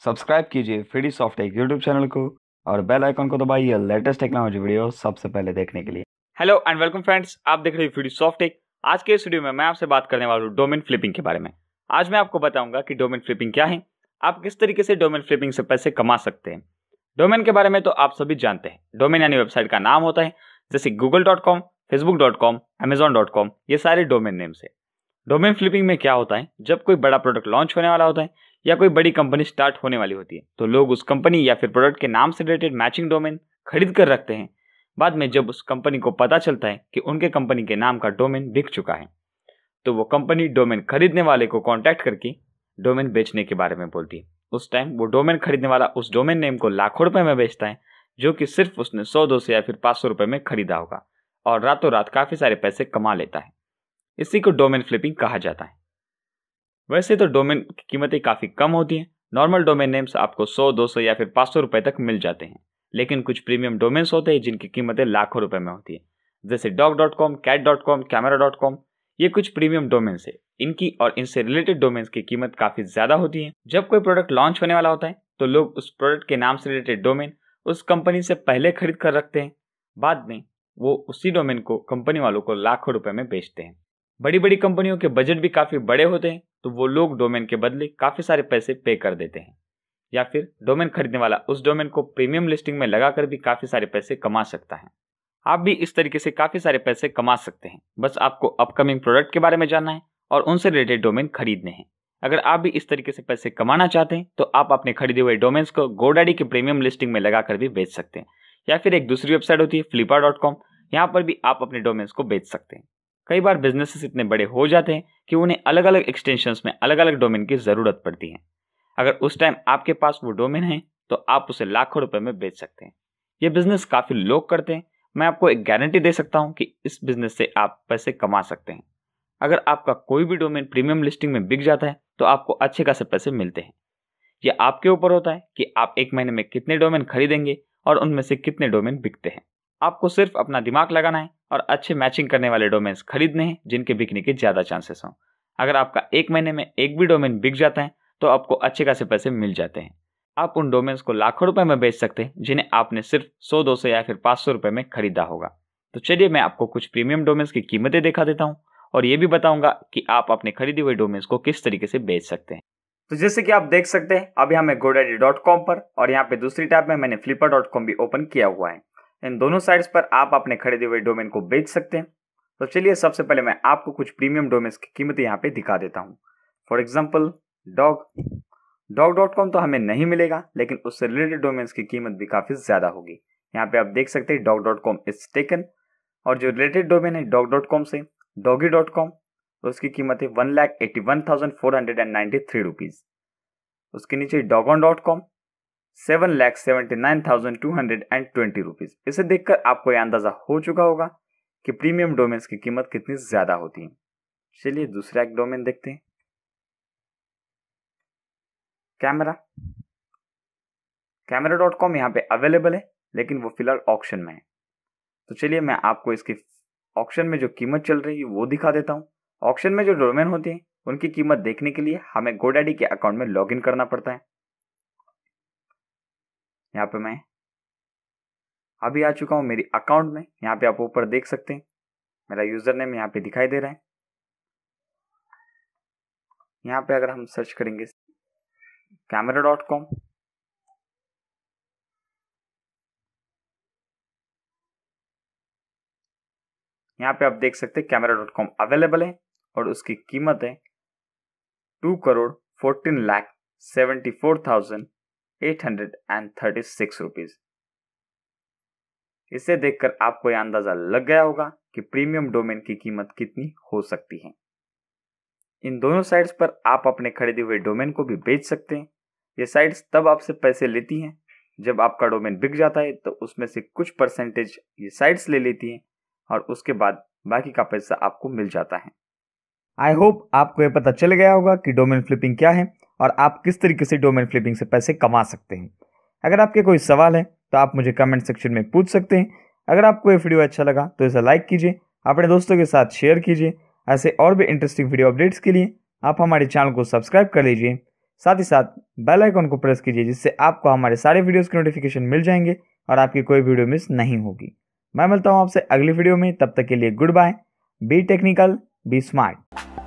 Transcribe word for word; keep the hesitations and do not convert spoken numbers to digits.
Subscribe कीजिए free Softtech YouTube channel को और बेल आइकन को दबाइए लेटेस्ट टेक्नोलॉजी वीडियो सबसे पहले देखने के लिए। हेलो एंड वेलकम फ्रेंड्स, आप देख रहे हैं फ्री सॉफ्टटेक। आज के इस वीडियो में मैं आपसे बात करने वाला हूँ डोमेन फ्लिपिंग के बारे में। आज मैं आपको बताऊंगा कि डोमेन फ्लिपिंग क्या है, आप किस तरीके से डोमेन फ्लिपिंग से पैसे कमा सकते हैं। डोमेन के बारे में तो आप सभी जानते हैं, डोमेन यानी वेबसाइट का नाम होता है, जैसे Google dot com, Facebook dot com, Amazon dot com, ये सारे डोमेन नेम्स है। डोमेन फ्लिपिंग में क्या होता है, जब कोई बड़ा प्रोडक्ट लॉन्च होने वाला होता है या कोई बड़ी कंपनी स्टार्ट होने वाली होती है तो लोग उस कंपनी या फिर प्रोडक्ट के नाम से रिलेटेड मैचिंग डोमेन खरीद कर रखते हैं। बाद में जब उस कंपनी को पता चलता है कि उनके कंपनी के नाम का डोमेन बिक चुका है तो वो कंपनी डोमेन खरीदने वाले को कांटेक्ट करके डोमेन बेचने के बारे में बोलती है। उस टाइम वो डोमेन खरीदने वाला उस डोमेन नेम को लाखों रुपए में बेचता है, जो कि सिर्फ उसने सौ दो सौ या फिर पाँच सौ रुपए में खरीदा होगा, और रातों रात काफी सारे पैसे कमा लेता है। इसी को डोमेन फ्लिपिंग कहा जाता है। वैसे तो डोमेन की कीमतें काफी कम होती हैं। नॉर्मल डोमेन नेम्स आपको सौ दो सौ या फिर पाँच सौ रुपए तक मिल जाते हैं, लेकिन कुछ प्रीमियम डोमेन्स होते हैं जिनकी कीमतें लाखों रुपए में होती है, जैसे dog dot com, cat dot com, camera dot com. ये कुछ प्रीमियम डोमेन्स है। इनकी और इनसे रिलेटेड डोमेन्स की कीमत काफी ज्यादा होती है। जब कोई प्रोडक्ट लॉन्च होने वाला होता है तो लोग उस प्रोडक्ट के नाम से रिलेटेड डोमेन उस कंपनी से पहले खरीद कर रखते हैं। बाद में वो उसी डोमेन को कंपनी वालों को लाखों रुपए में बेचते हैं। बड़ी बड़ी कंपनियों के बजट भी काफी बड़े होते हैं, तो वो लोग डोमेन के बदले काफी सारे पैसे पे कर देते हैं, या फिर डोमेन खरीदने वाला उस डोमेन को प्रीमियम लिस्टिंग में लगाकर भी काफी सारे पैसे कमा सकता है। आप भी इस तरीके से काफी सारे पैसे कमा सकते हैं। बस आपको अपकमिंग प्रोडक्ट के बारे में जानना है और उनसे रिलेटेड डोमेन खरीदने हैं। अगर आप भी इस तरीके से पैसे कमाना चाहते हैं तो आप अपने खरीदे हुए डोमेन्स को गोडैडी की प्रीमियम लिस्टिंग में लगाकर भी बेच सकते हैं, या फिर एक दूसरी वेबसाइट होती है फ्लिपर डॉट कॉम, यहाँ पर भी आप अपने डोमेन्स को बेच सकते हैं। कई बार बिजनेसेस इतने बड़े हो जाते हैं कि उन्हें अलग अलग एक्सटेंशंस में अलग अलग डोमेन की जरूरत पड़ती है। अगर उस टाइम आपके पास वो डोमेन है तो आप उसे लाखों रुपए में बेच सकते हैं। ये बिजनेस काफी लोग करते हैं। मैं आपको एक गारंटी दे सकता हूं कि इस बिजनेस से आप पैसे कमा सकते हैं। अगर आपका कोई भी डोमेन प्रीमियम लिस्टिंग में बिक जाता है तो आपको अच्छे खासे पैसे मिलते हैं। ये आपके ऊपर होता है कि आप एक महीने में कितने डोमेन खरीदेंगे और उनमें से कितने डोमेन बिकते हैं। आपको सिर्फ अपना दिमाग लगाना है और अच्छे मैचिंग करने वाले डोमेन्स खरीदने हैं जिनके बिकने के ज्यादा चांसेस हों। अगर आपका एक महीने में एक भी डोमेन बिक जाता है तो आपको अच्छे खासे पैसे मिल जाते हैं। आप उन डोमेन्स को लाखों रुपए में बेच सकते हैं जिन्हें आपने सिर्फ सौ दो सौ या फिर पाँच सौ रुपए में खरीदा होगा। तो चलिए मैं आपको कुछ प्रीमियम डोमेन्स की कीमतें दिखा देता हूँ और ये भी बताऊंगा कि आप अपने खरीदे हुए डोमेन्स को किस तरीके से बेच सकते हैं। तो जैसे कि आप देख सकते हैं, अब यहाँ मैं गोडैडी डॉट कॉम पर और यहाँ पे दूसरी टैब में मैंने फ्लिपर डॉट कॉम भी ओपन किया हुआ है। इन दोनों साइट्स पर आप अपने खरीदे हुए डोमेन को बेच सकते हैं। तो चलिए सबसे पहले मैं आपको कुछ प्रीमियम डोमेन्स की कीमतें यहाँ पे दिखा देता हूँ। For example dog dog dot com तो हमें नहीं मिलेगा, लेकिन उससे रिलेटेड डोमेन्स की कीमत भी काफी ज्यादा होगी। यहाँ पे आप देख सकते हैं dog dot com is taken, और जो रिलेटेड डोमेन है डॉग डॉट कॉम से डॉगी डॉट कॉम, उसकी कीमत है one lakh eighty one thousand four hundred and ninety three rupees. उसके नीचे dogan dot com seven lakh seventy nine thousand two hundred and twenty rupees. इसे देखकर आपको यह अंदाजा हो चुका होगा कि प्रीमियम डोमेन्स की कीमत कितनी ज्यादा होती है। चलिए दूसरा एक डोमेन देखते हैं, कैमरा कैमरा डॉट कॉम यहाँ पे अवेलेबल है, लेकिन वो फिलहाल ऑक्शन में है। तो चलिए मैं आपको इसकी ऑक्शन में जो कीमत चल रही है वो दिखा देता हूँ। ऑक्शन में जो डोमेन होते हैं उनकी कीमत देखने के लिए हमें गोडैडी के अकाउंट में लॉगिन करना पड़ता है। यहाँ पे मैं अभी आ चुका हूं मेरी अकाउंट में। यहाँ पे आप ऊपर देख सकते हैं मेरा यूजर नेम यहाँ पे दिखाई दे रहा है। यहाँ पे अगर हम सर्च करेंगे कैमरा डॉट कॉम, यहाँ पे आप देख सकते हैं कैमरा डॉट कॉम अवेलेबल है और उसकी कीमत है two crore fourteen lakh seventy four thousand eight hundred and thirty six rupees. इसे देखकर आपको यह अंदाजा लग गया होगा कि प्रीमियम डोमेन की कीमत कितनी हो सकती है। इन दोनों साइट्स पर आप अपने खरीदे हुए डोमेन को भी बेच सकते हैं। ये साइट्स तब आपसे पैसे लेती हैं जब आपका डोमेन बिक जाता है, तो उसमें से कुछ परसेंटेज ये साइट्स ले लेती हैं और उसके बाद बाकी का पैसा आपको मिल जाता है। आई होप आपको ये पता चल गया होगा कि डोमेन फ्लिपिंग क्या है और आप किस तरीके से डोमेन फ्लिपिंग से पैसे कमा सकते हैं। अगर आपके कोई सवाल है तो आप मुझे कमेंट सेक्शन में पूछ सकते हैं। अगर आपको ये वीडियो अच्छा लगा तो इसे लाइक कीजिए, अपने दोस्तों के साथ शेयर कीजिए। ऐसे और भी इंटरेस्टिंग वीडियो अपडेट्स के लिए आप हमारे चैनल को सब्सक्राइब कर लीजिए। साथ ही साथ बेल आइकन को प्रेस कीजिए, जिससे आपको हमारे सारे वीडियोस के नोटिफिकेशन मिल जाएंगे और आपकी कोई वीडियो मिस नहीं होगी। मैं मिलता हूं आपसे अगली वीडियो में, तब तक के लिए good bye. Be technical, be smart.